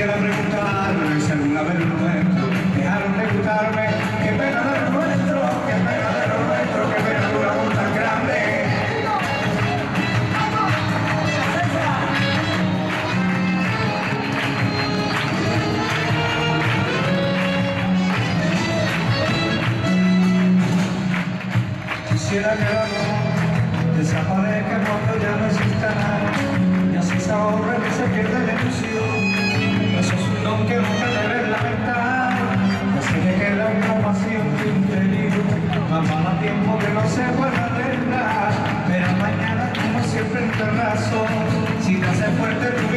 Quisiera preguntarme si alguna vez lo nuestro dejaron de gustarme. Qué pena de lo nuestro, qué pena de lo nuestro, qué pena de un amor tan grande. Quisiera que el amor desaparezca cuando ya no exista nada, y así se ahorra y se pierde la ilusión. Eso es un don que nunca debes lamentar, y así te queda un vacío en tu interior. Más vale tiempo que no se pueda arreglar, pero mañana como siempre en tu razón. Si te hace fuerte tu